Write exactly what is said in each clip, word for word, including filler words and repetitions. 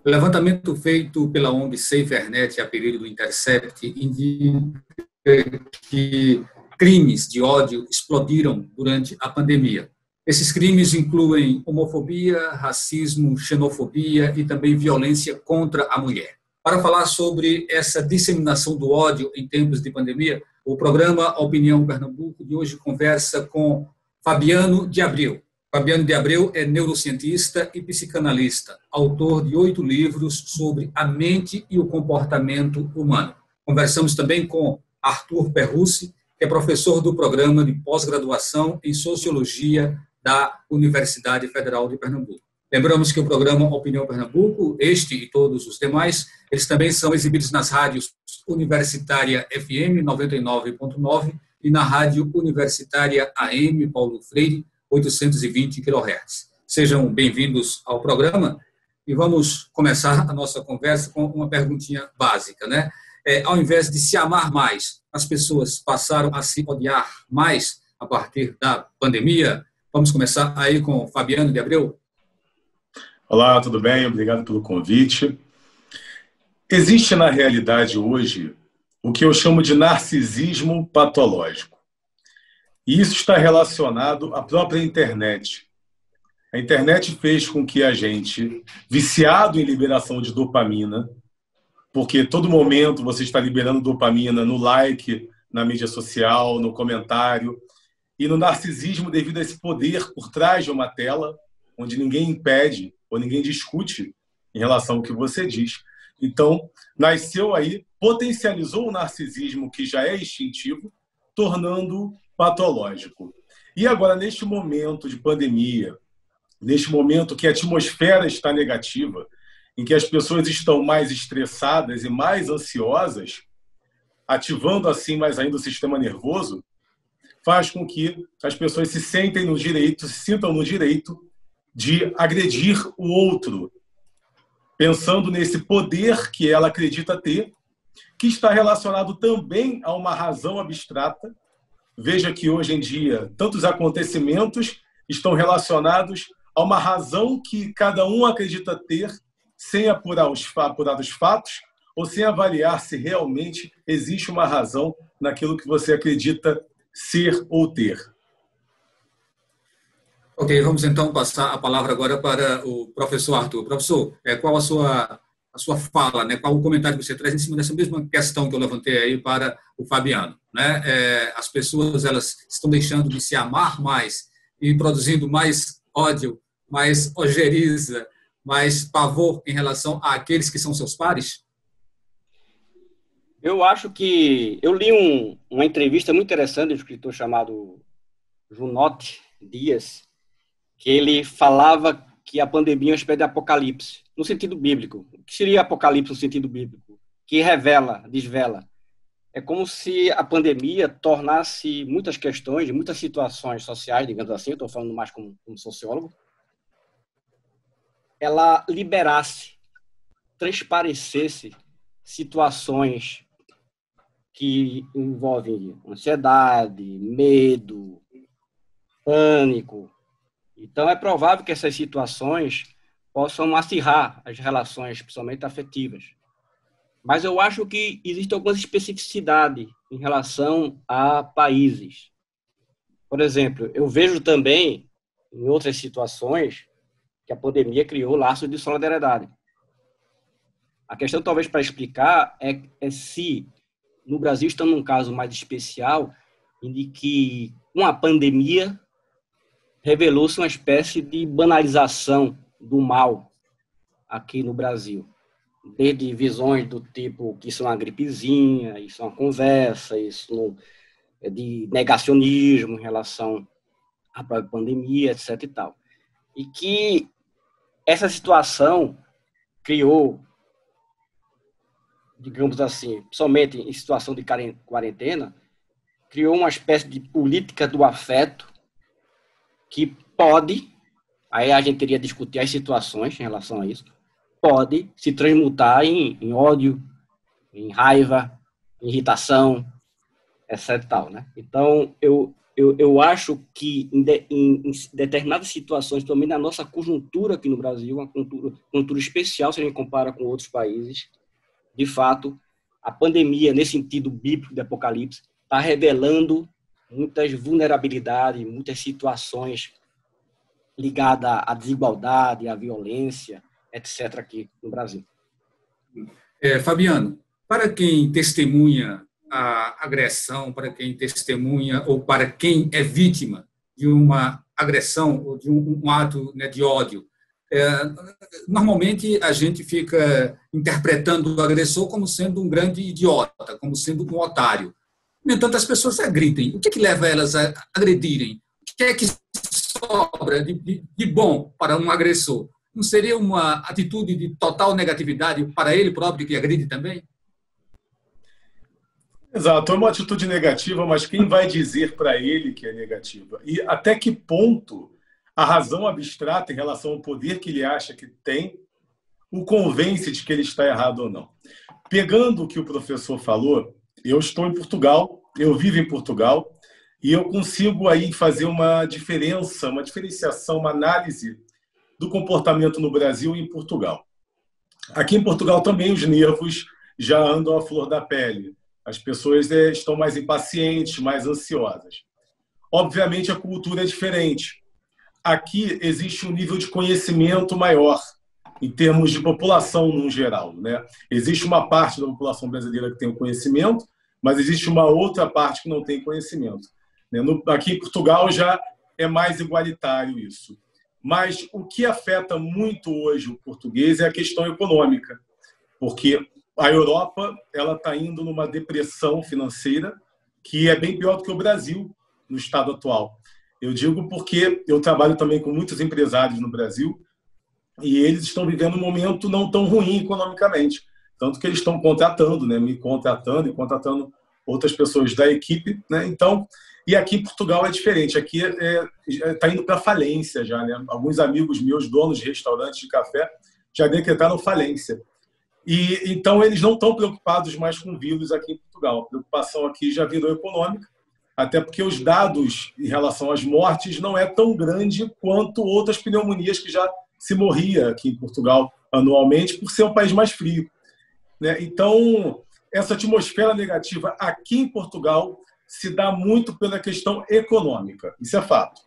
O levantamento feito pela O N G SaferNet, a pedido do Intercept, indica que crimes de ódio explodiram durante a pandemia. Esses crimes incluem homofobia, racismo, xenofobia e também violência contra a mulher. Para falar sobre essa disseminação do ódio em tempos de pandemia, o programa Opinião Pernambuco de hoje conversa com Fabiano de Abreu. Fabiano de Abreu é neurocientista e psicanalista, autor de oito livros sobre a mente e o comportamento humano. Conversamos também com Arthur Perrucci, que é professor do programa de pós-graduação em Sociologia da Universidade Federal de Pernambuco. Lembramos que o programa Opinião Pernambuco, este e todos os demais, eles também são exibidos nas rádios Universitária F M noventa e nove ponto nove e na Rádio Universitária A M Paulo Freire, oitocentos e vinte quilohertz. Sejam bem-vindos ao programa e vamos começar a nossa conversa com uma perguntinha básica, né? É, ao invés de se amar mais, as pessoas passaram a se odiar mais a partir da pandemia? Vamos começar aí com Fabiano de Abreu. Olá, tudo bem? Obrigado pelo convite. Existe na realidade hoje o que eu chamo de narcisismo patológico. E isso está relacionado à própria internet. A internet fez com que a gente, viciado em liberação de dopamina, porque todo momento você está liberando dopamina no like, na mídia social, no comentário, e no narcisismo devido a esse poder por trás de uma tela, onde ninguém impede ou ninguém discute em relação ao que você diz. Então, nasceu aí, potencializou o narcisismo que já é instintivo, tornando patológico. E agora, neste momento de pandemia, neste momento que a atmosfera está negativa, em que as pessoas estão mais estressadas e mais ansiosas, ativando assim mais ainda o sistema nervoso, faz com que as pessoas se sentem no direito, se sintam no direito de agredir o outro, pensando nesse poder que ela acredita ter, que está relacionado também a uma razão abstrata. Veja que hoje em dia tantos acontecimentos estão relacionados a uma razão que cada um acredita ter, sem apurar os, apurar os fatos ou sem avaliar se realmente existe uma razão naquilo que você acredita ser ou ter. Ok, vamos então passar a palavra agora para o professor Arthur. Professor, qual a sua, a sua fala, né? Qual o comentário que você traz em cima dessa mesma questão que eu levantei aí para o Fabiano? Né? É, as pessoas elas estão deixando de se amar mais e produzindo mais ódio, mais ojeriza, mais pavor em relação àqueles que são seus pares? Eu acho que... Eu li um, uma entrevista muito interessante de um escritor chamado Junote Dias, que ele falava que a pandemia é uma espécie de apocalipse, no sentido bíblico. O que seria apocalipse no sentido bíblico? Que revela, desvela. É como se a pandemia tornasse muitas questões, muitas situações sociais, digamos assim, eu estou falando mais como, como sociólogo, ela liberasse, transparecesse situações que envolvem ansiedade, medo, pânico. Então, é provável que essas situações possam acirrar as relações, principalmente afetivas. Mas eu acho que existe alguma especificidade em relação a países. Por exemplo, eu vejo também, em outras situações, que a pandemia criou laços de solidariedade. A questão, talvez, para explicar, é, é se, no Brasil, estamos num caso mais especial, em que uma pandemia revelou-se uma espécie de banalização do mal aqui no Brasil. Desde visões do tipo que isso é uma gripezinha, isso é uma conversa, isso não, é de negacionismo em relação à própria pandemia, etc e tal. E que essa situação criou, digamos assim, somente em situação de quarentena, criou uma espécie de política do afeto que pode, aí a gente teria que discutir as situações em relação a isso, pode se transmutar em, em ódio, em raiva, em irritação, etc. Tal, né? Então, eu, eu, eu acho que em, de, em, em determinadas situações, também na nossa conjuntura aqui no Brasil, uma conjuntura, conjuntura especial se a gente compara com outros países, de fato, a pandemia, nesse sentido bíblico de Apocalipse, está revelando muitas vulnerabilidades, muitas situações ligadas à desigualdade, à violência, etcétera, aqui no Brasil. É, Fabiano, para quem testemunha a agressão, para quem testemunha ou para quem é vítima de uma agressão ou de um, um ato, né, de ódio, é, normalmente a gente fica interpretando o agressor como sendo um grande idiota, como sendo um otário. No entanto, as pessoas agridem. O que, é que leva elas a agredirem? O que é que sobra de, de, de bom para um agressor? Não seria uma atitude de total negatividade para ele próprio que agride também? Exato, é uma atitude negativa, mas quem vai dizer para ele que é negativa? E até que ponto a razão abstrata em relação ao poder que ele acha que tem o convence de que ele está errado ou não? Pegando o que o professor falou, eu estou em Portugal, eu vivo em Portugal, e eu consigo aí fazer uma diferença, uma diferenciação, uma análise do comportamento no Brasil e em Portugal. Aqui em Portugal também os nervos já andam à flor da pele. As pessoas estão mais impacientes, mais ansiosas. Obviamente, a cultura é diferente. Aqui existe um nível de conhecimento maior, em termos de população no geral, né? Existe uma parte da população brasileira que tem o conhecimento, mas existe uma outra parte que não tem conhecimento. Aqui em Portugal já é mais igualitário isso. Mas o que afeta muito hoje o português é a questão econômica, porque a Europa ela está indo numa depressão financeira que é bem pior do que o Brasil no estado atual. Eu digo porque eu trabalho também com muitos empresários no Brasil e eles estão vivendo um momento não tão ruim economicamente, tanto que eles estão contratando, né, me contratando e contratando outras pessoas da equipe, né? Então, e aqui em Portugal é diferente, aqui está é, é, tá indo para falência já, né? Alguns amigos meus, donos de restaurantes de café, já decretaram falência. E então eles não estão preocupados mais com vírus aqui em Portugal. A preocupação aqui já virou econômica, até porque os dados em relação às mortes não é tão grande quanto outras pneumonias que já se morria aqui em Portugal anualmente, por ser um país mais frio, né? Então, essa atmosfera negativa aqui em Portugal se dá muito pela questão econômica. Isso é fato.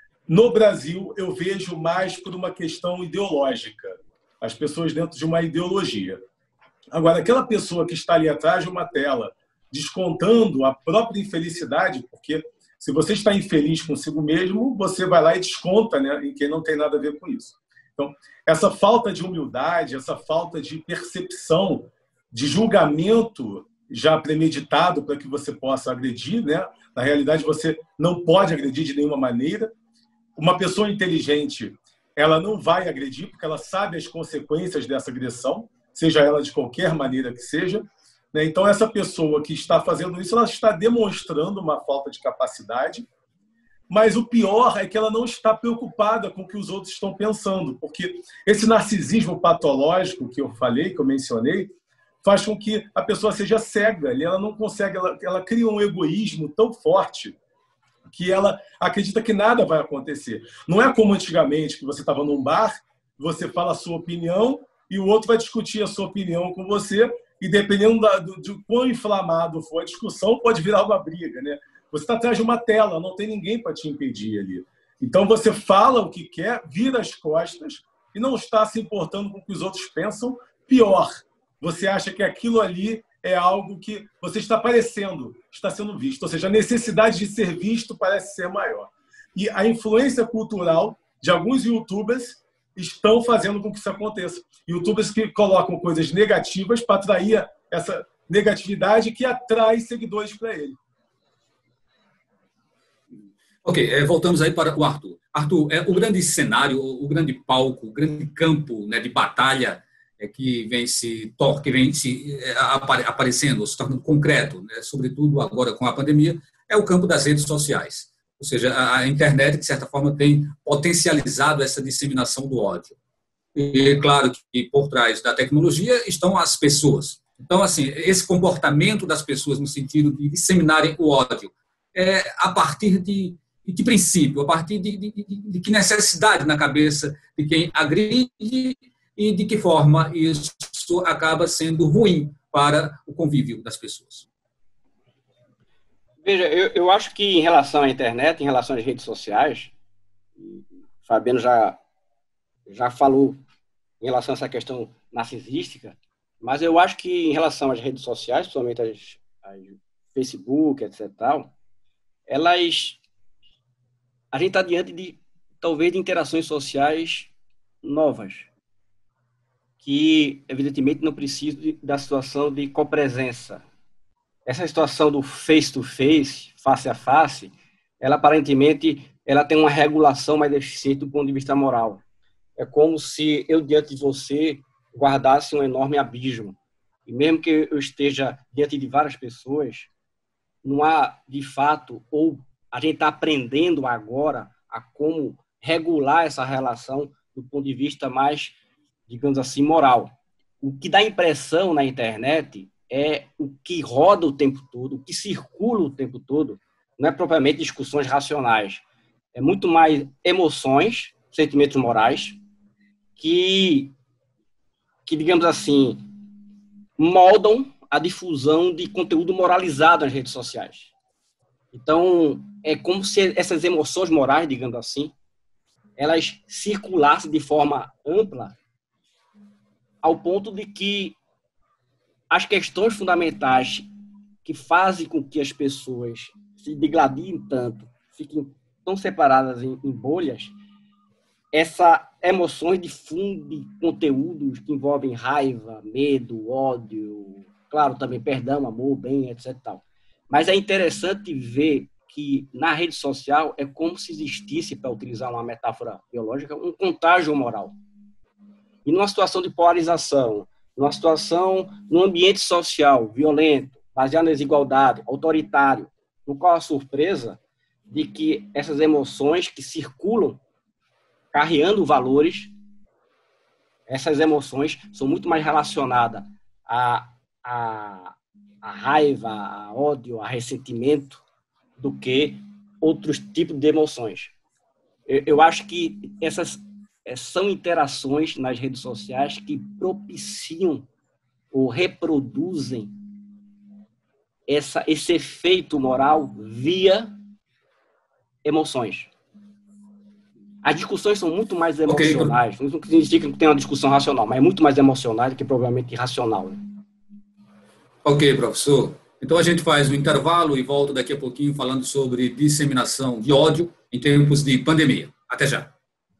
No Brasil, eu vejo mais por uma questão ideológica. As pessoas dentro de uma ideologia. Agora, aquela pessoa que está ali atrás de uma tela, descontando a própria infelicidade, porque se você está infeliz consigo mesmo, você vai lá e desconta, né, em quem não tem nada a ver com isso. Então, essa falta de humildade, essa falta de percepção, de julgamento já premeditado para que você possa agredir, né? Na realidade, você não pode agredir de nenhuma maneira. Uma pessoa inteligente, ela não vai agredir porque ela sabe as consequências dessa agressão, seja ela de qualquer maneira que seja, né? Então, essa pessoa que está fazendo isso, ela está demonstrando uma falta de capacidade, mas o pior é que ela não está preocupada com o que os outros estão pensando, porque esse narcisismo patológico que eu falei, que eu mencionei, faz com que a pessoa seja cega, ela não consegue, ela, ela cria um egoísmo tão forte que ela acredita que nada vai acontecer. Não é como antigamente, que você estava num bar, você fala a sua opinião e o outro vai discutir a sua opinião com você e dependendo da, do, de quão inflamado for a discussão, pode virar uma briga, né? Você está atrás de uma tela, não tem ninguém para te impedir ali. Então você fala o que quer, vira as costas e não está se importando com o que os outros pensam. Pior, você acha que aquilo ali é algo que você está parecendo, está sendo visto. Ou seja, a necessidade de ser visto parece ser maior. E a influência cultural de alguns youtubers estão fazendo com que isso aconteça. Youtubers que colocam coisas negativas para atrair essa negatividade que atrai seguidores para ele. Ok, voltamos aí para o Arthur. Arthur, é, o grande cenário, o grande palco, o grande campo, né, de batalha é, que vem se que vem se é, aparecendo, se tornando concreto, né, sobretudo agora com a pandemia, é o campo das redes sociais. Ou seja, a, a internet, de certa forma, tem potencializado essa disseminação do ódio. E é claro que por trás da tecnologia estão as pessoas. Então, assim, esse comportamento das pessoas no sentido de disseminarem o ódio é, a partir de, de princípio, a partir de, de, de, de que necessidade na cabeça de quem agride e de que forma isso acaba sendo ruim para o convívio das pessoas. Veja, eu, eu acho que em relação à internet, em relação às redes sociais, o Fabiano já, já falou em relação a essa questão narcisística, mas eu acho que em relação às redes sociais, principalmente as, as Facebook, etcétera, elas, a gente está diante de, talvez, de interações sociais novas, que, evidentemente, não precisam de, da situação de copresença. Essa situação do face-to-face, face a face, ela, aparentemente, ela tem uma regulação mais eficiente do ponto de vista moral. É como se eu, diante de você, guardasse um enorme abismo. E mesmo que eu esteja diante de várias pessoas, não há, de fato, ou a gente está aprendendo agora a como regular essa relação do ponto de vista mais, digamos assim, moral. O que dá impressão na internet é o que roda o tempo todo, o que circula o tempo todo, não é propriamente discussões racionais. É muito mais emoções, sentimentos morais, que, que, digamos assim, moldam a difusão de conteúdo moralizado nas redes sociais. Então, é como se essas emoções morais, digamos assim, elas circulassem de forma ampla ao ponto de que as questões fundamentais que fazem com que as pessoas se degladiem tanto, fiquem tão separadas em, em bolhas, essas emoções difundem conteúdos que envolvem raiva, medo, ódio, claro, também perdão, amor, bem, etcétera. Mas é interessante ver que na rede social é como se existisse, para utilizar uma metáfora biológica, um contágio moral. E numa situação de polarização, numa situação, num ambiente social violento, baseado na desigualdade, autoritário, no qual a surpresa de que essas emoções que circulam, carreando valores, essas emoções são muito mais relacionadas a, a, a raiva, a ódio, a ressentimento, do que outros tipos de emoções. Eu, eu acho que essas são interações nas redes sociais que propiciam ou reproduzem essa, esse efeito moral via emoções. As discussões são muito mais emocionais. Okay. Não significa que tem uma discussão racional, mas é muito mais emocional do que provavelmente irracional. Né? Ok, professor. Então a gente faz um intervalo e volta daqui a pouquinho falando sobre disseminação de ódio em tempos de pandemia. Até já.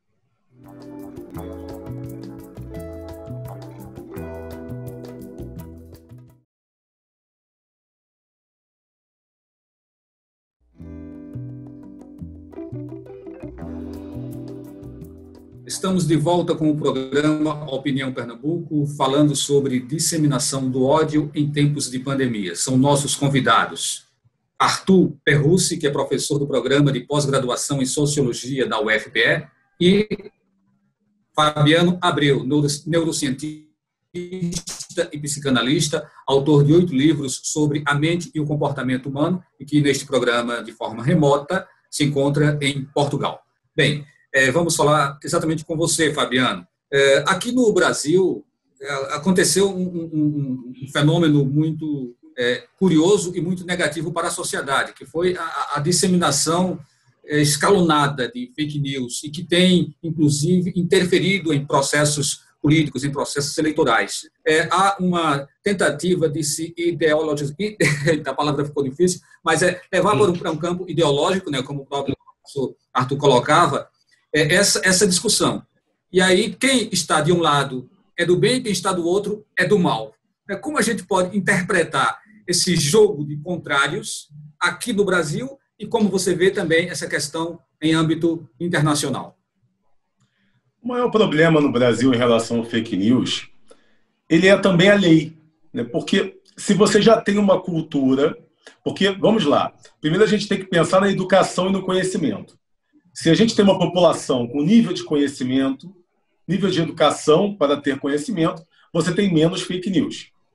Estamos de volta com o programa Opinião Pernambuco, falando sobre disseminação do ódio em tempos de pandemia. São nossos convidados Arthur Perrucci, que é professor do programa de pós-graduação em Sociologia da U F P E, e Fabiano Abreu, neurocientista e psicanalista, autor de oito livros sobre a mente e o comportamento humano, e que neste programa, de forma remota, se encontra em Portugal. Bem, É, vamos falar exatamente com você, Fabiano. É, aqui no Brasil, é, aconteceu um, um, um fenômeno muito é, curioso e muito negativo para a sociedade, que foi a, a disseminação é, escalonada de fake news, e que tem, inclusive, interferido em processos políticos, em processos eleitorais. É, há uma tentativa de se ideologizar, a palavra ficou difícil, mas é levar para um, para um campo ideológico, né, como o próprio professor Arthur colocava, Essa, essa discussão. E aí, quem está de um lado é do bem, quem está do outro é do mal. Como a gente pode interpretar esse jogo de contrários aqui no Brasil e como você vê também essa questão em âmbito internacional? O maior problema no Brasil em relação ao fake news, ele é também a lei. Né? Porque se você já tem uma cultura... Porque, vamos lá, primeiro a gente tem que pensar na educação e no conhecimento. Se a gente tem uma população com nível de conhecimento, nível de educação para ter conhecimento, você tem menos fake news.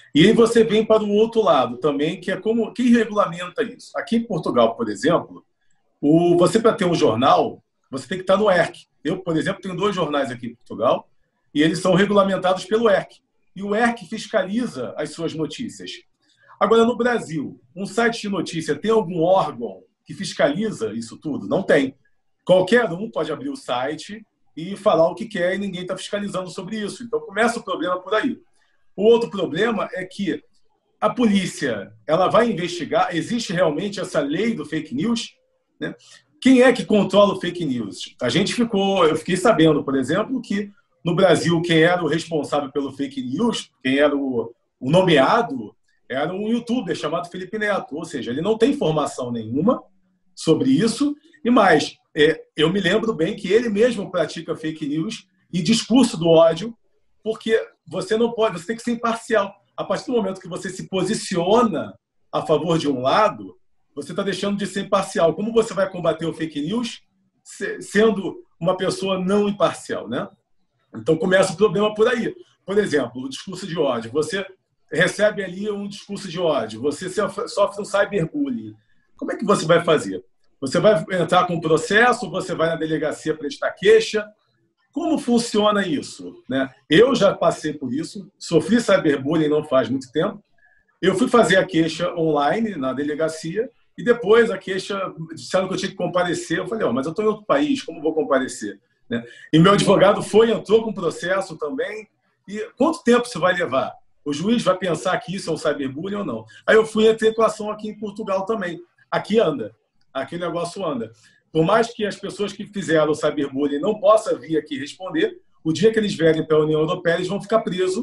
E aí você vem para o outro lado também, que é como quem regulamenta isso. Aqui em Portugal, por exemplo, o, você para ter um jornal, você tem que estar no E R C. Eu, por exemplo, tenho dois jornais aqui em Portugal e eles são regulamentados pelo E R C. E o E R C fiscaliza as suas notícias. Agora, no Brasil, um site de notícia tem algum órgão que fiscaliza isso tudo? Não tem. Qualquer um pode abrir o site e falar o que quer e ninguém está fiscalizando sobre isso. Então, começa o problema por aí. O outro problema é que a polícia ela vai investigar, existe realmente essa lei do fake news, né? Quem é que controla o fake news? A gente ficou, eu fiquei sabendo, por exemplo, que no Brasil quem era o responsável pelo fake news, quem era o, o nomeado, era um youtuber chamado Felipe Neto, ou seja, ele não tem formação nenhuma sobre isso, e mais, é, eu me lembro bem que ele mesmo pratica fake news e discurso do ódio, porque você não pode, você tem que ser imparcial. A partir do momento que você se posiciona a favor de um lado, você está deixando de ser imparcial. Como você vai combater o fake news sendo uma pessoa não imparcial, né? Então começa o problema por aí. Por exemplo, o discurso de ódio. Você recebe ali um discurso de ódio, você sofre um cyberbullying. Como é que você vai fazer? Você vai entrar com um processo, você vai na delegacia prestar queixa? Como funciona isso, né? Eu já passei por isso, sofri cyberbullying não faz muito tempo. Eu fui fazer a queixa online na delegacia e depois a queixa, disseram que eu tinha que comparecer. Eu falei, oh, mas eu estou em outro país, como vou comparecer? Né? E meu advogado foi, entrou com processo também. E quanto tempo isso vai levar? O juiz vai pensar que isso é um cyberbullying ou não? Aí eu fui entrar com ação aqui em Portugal também. Aqui anda, aqui o negócio anda. Por mais que as pessoas que fizeram o cyberbullying não possam vir aqui responder, o dia que eles vierem para a União Europeia, eles vão ficar presos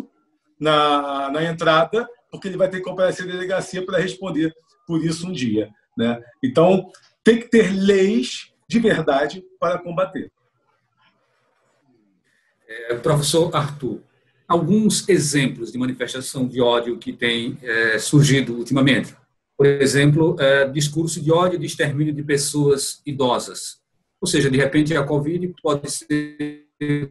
na, na entrada, porque ele vai ter que comparecer à delegacia para responder por isso um dia, né? Então, tem que ter leis de verdade para combater. É, professor Arthur, alguns exemplos de manifestação de ódio que tem é, surgido ultimamente. Por exemplo, é, discurso de ódio de extermínio de pessoas idosas. Ou seja, de repente a Covid pode ser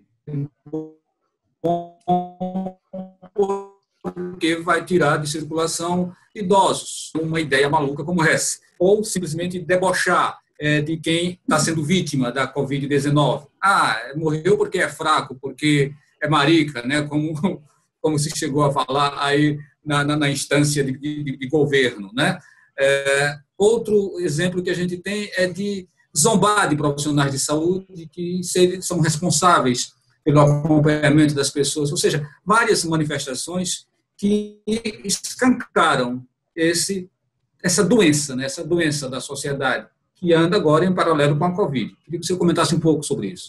porque vai tirar de circulação idosos. Uma ideia maluca como essa. Ou simplesmente debochar é, de quem está sendo vítima da Covid dezenove. Ah, morreu porque é fraco, porque é marica, né? Como, como se chegou a falar aí na, na, na instância de, de, de governo, né? É, outro exemplo que a gente tem é de zombar de profissionais de saúde que são responsáveis pelo acompanhamento das pessoas, ou seja, várias manifestações que escancaram esse, essa doença, né? Essa doença da sociedade, que anda agora em paralelo com a Covid. Queria que você comentasse um pouco sobre isso.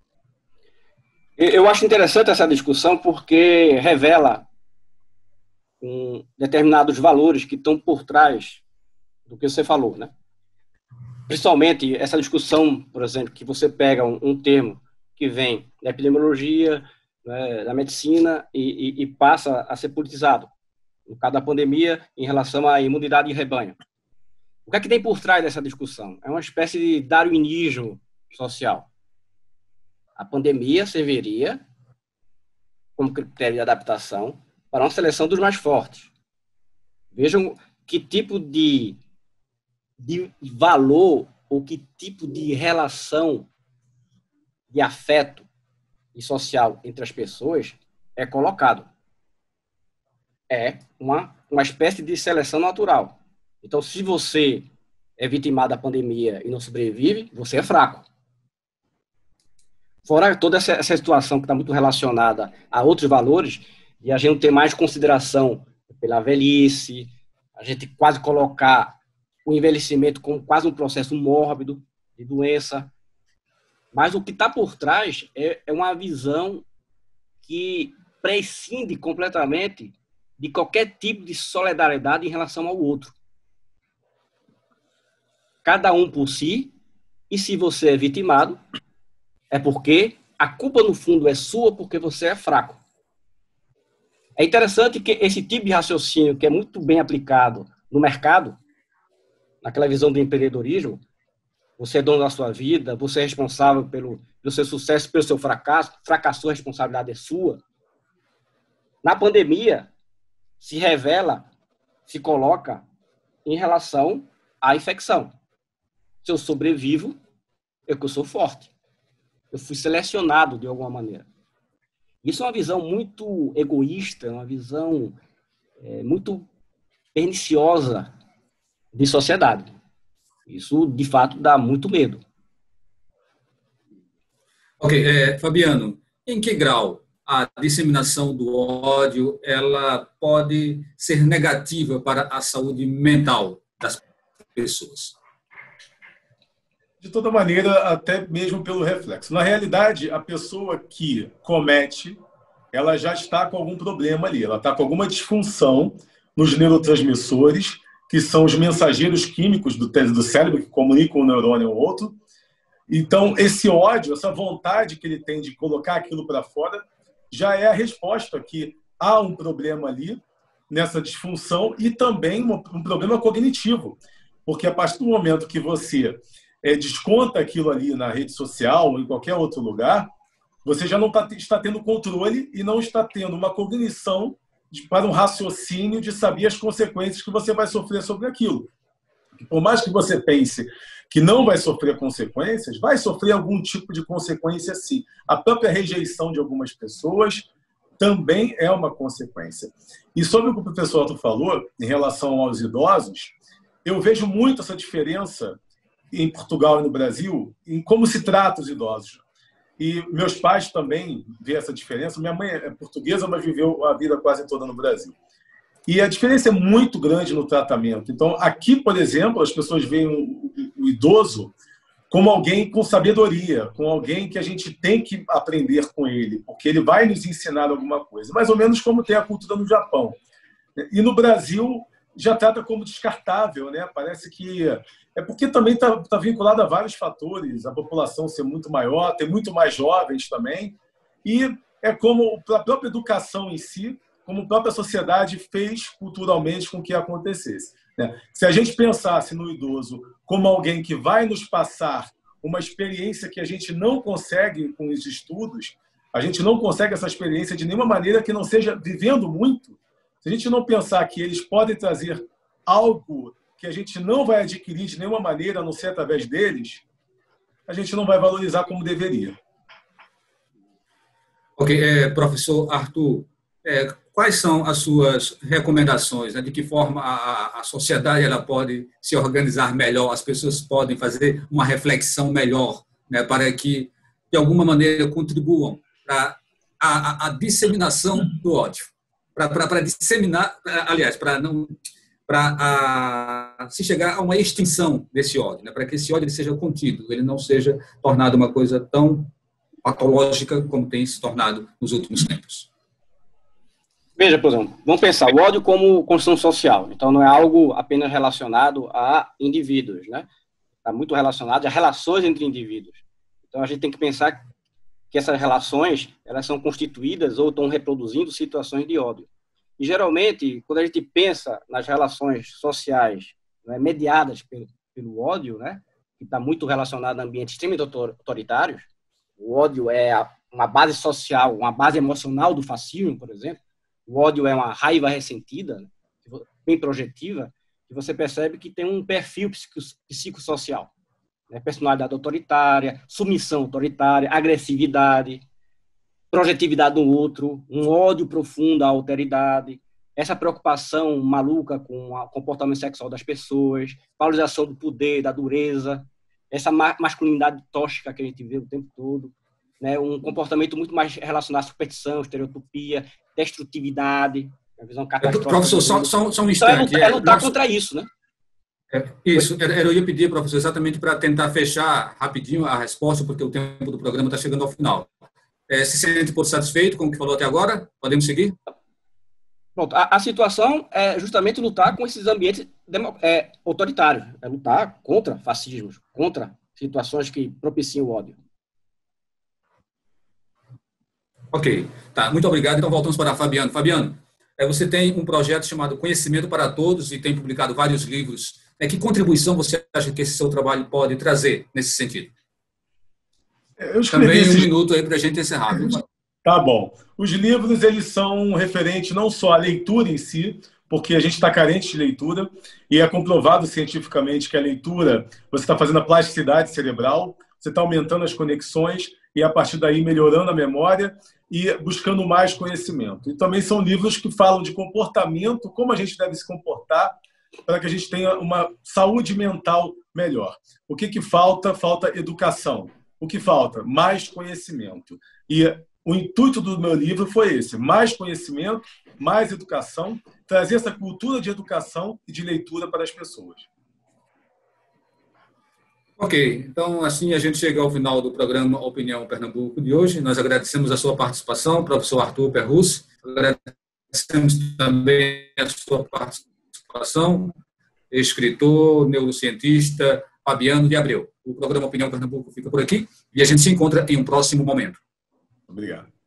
Eu acho interessante essa discussão porque revela um, determinados valores que estão por trás do que você falou, né? Principalmente essa discussão, por exemplo, que você pega um, um termo que vem da epidemiologia, né, da medicina e, e, e passa a ser politizado, no caso da pandemia, em relação à imunidade de rebanho. O que é que tem por trás dessa discussão? É uma espécie de darwinismo social. A pandemia serviria como critério de adaptação para uma seleção dos mais fortes. Vejam que tipo de, de valor ou que tipo de relação de afeto e social entre as pessoas é colocado. É uma, uma espécie de seleção natural. Então, se você é vitimado da pandemia e não sobrevive, você é fraco. Fora toda essa, essa situação que está muito relacionada a outros valores, e a gente não ter mais consideração pela velhice, a gente quase colocar o envelhecimento como quase um processo mórbido de doença. Mas o que está por trás é, é uma visão que prescinde completamente de qualquer tipo de solidariedade em relação ao outro. Cada um por si, e se você é vitimado, é porque a culpa, no fundo, é sua porque você é fraco. É interessante que esse tipo de raciocínio, que é muito bem aplicado no mercado, naquela visão do empreendedorismo, você é dono da sua vida, você é responsável pelo, pelo seu sucesso, pelo seu fracasso, fracassou, a responsabilidade é sua. Na pandemia, se revela, se coloca em relação à infecção. Se eu sobrevivo, é que eu sou forte. Eu fui selecionado de alguma maneira. Isso é uma visão muito egoísta, uma visão é, muito perniciosa de sociedade. Isso, de fato, dá muito medo. Ok, é, Fabiano, em que grau a disseminação do ódio ela pode ser negativa para a saúde mental das pessoas? De toda maneira, até mesmo pelo reflexo. Na realidade, a pessoa que comete, ela já está com algum problema ali, ela está com alguma disfunção nos neurotransmissores, que são os mensageiros químicos do, do cérebro que comunicam um neurônio ao outro. Então, esse ódio, essa vontade que ele tem de colocar aquilo para fora, já é a resposta que há um problema ali, nessa disfunção, e também um, um problema cognitivo. Porque a partir do momento que você é, desconta aquilo ali na rede social ou em qualquer outro lugar, você já não tá, está tendo controle e não está tendo uma cognição de, para um raciocínio de saber as consequências que você vai sofrer sobre aquilo. Por mais que você pense que não vai sofrer consequências, vai sofrer algum tipo de consequência sim. A própria rejeição de algumas pessoas também é uma consequência. E sobre o que o professor Otto falou, em relação aos idosos, eu vejo muito essa diferença em Portugal e no Brasil, em como se trata os idosos. E meus pais também vê essa diferença. Minha mãe é portuguesa, mas viveu a vida quase toda no Brasil. E a diferença é muito grande no tratamento. Então, aqui, por exemplo, as pessoas veem o, o idoso como alguém com sabedoria, com alguém que a gente tem que aprender com ele, porque ele vai nos ensinar alguma coisa. Mais ou menos como tem a cultura no Japão. E no Brasil, já trata como descartável, né? Parece que... É porque também está tá vinculado a vários fatores, a população ser muito maior, tem muito mais jovens também, e é como a própria educação em si, como a própria sociedade fez culturalmente com que acontecesse. Se a gente pensasse no idoso como alguém que vai nos passar uma experiência que a gente não consegue com os estudos, a gente não consegue essa experiência de nenhuma maneira que não seja vivendo muito, se a gente não pensar que eles podem trazer algo que a gente não vai adquirir de nenhuma maneira, a não ser através deles, a gente não vai valorizar como deveria. Ok, é, professor Arthur, é, quais são as suas recomendações? Né? De que forma a, a sociedade ela pode se organizar melhor, as pessoas podem fazer uma reflexão melhor, né, para que, de alguma maneira, contribuam para a, a, a disseminação do ódio, para disseminar, pra, aliás, para não... para se chegar a uma extinção desse ódio, né? Para que esse ódio ele seja contido, ele não seja tornado uma coisa tão patológica como tem se tornado nos últimos tempos. Veja, por exemplo, vamos pensar o ódio como construção social. Então, não é algo apenas relacionado a indivíduos, né? Está muito relacionado a relações entre indivíduos. Então, a gente tem que pensar que essas relações elas são constituídas ou estão reproduzindo situações de ódio. E, geralmente, quando a gente pensa nas relações sociais, né, mediadas pelo, pelo ódio, né, que está muito relacionado a ambientes extremamente autoritários, o ódio é a, uma base social, uma base emocional do fascismo, por exemplo, o ódio é uma raiva ressentida, bem projetiva, e você percebe que tem um perfil psicossocial, né, personalidade autoritária, submissão autoritária, agressividade, projetividade do outro, um ódio profundo à alteridade, essa preocupação maluca com o comportamento sexual das pessoas, valorização do poder, da dureza, essa masculinidade tóxica que a gente vê o tempo todo, né? Um comportamento muito mais relacionado à superstição, estereotipia, destrutividade, a visão catastrófica. Professor, só, só, só um instante. Então, é lutar, é lutar Nossa. contra isso, né? É, isso, eu ia pedir, professor, exatamente para tentar fechar rapidinho a resposta, porque o tempo do programa está chegando ao final. É, se sente por satisfeito com o que falou até agora? Podemos seguir? Pronto, a, a situação é justamente lutar com esses ambientes é, autoritários, é lutar contra fascismos, contra situações que propiciam o ódio. Ok, tá, muito obrigado. Então voltamos para Fabiano. Fabiano, é, você tem um projeto chamado Conhecimento para Todos e tem publicado vários livros. É, que contribuição você acha que esse seu trabalho pode trazer nesse sentido? Eu escrevi Também esse... um minuto aí para a gente encerrar. Viu? Tá bom. Os livros, eles são referentes não só à leitura em si, porque a gente está carente de leitura, e é comprovado cientificamente que a leitura, você está fazendo a plasticidade cerebral, você está aumentando as conexões, e a partir daí melhorando a memória e buscando mais conhecimento. E também são livros que falam de comportamento, como a gente deve se comportar para que a gente tenha uma saúde mental melhor. O que que falta? Falta educação. O que falta? Mais conhecimento. E o intuito do meu livro foi esse: mais conhecimento, mais educação, trazer essa cultura de educação e de leitura para as pessoas. Ok, então assim a gente chega ao final do programa Opinião Pernambuco de hoje. Nós agradecemos a sua participação, professor Arthur Perrus. Agradecemos também a sua participação, escritor, neurocientista, Fabiano de Abreu. O programa Opinião Pernambuco fica por aqui e a gente se encontra em um próximo momento. Obrigado.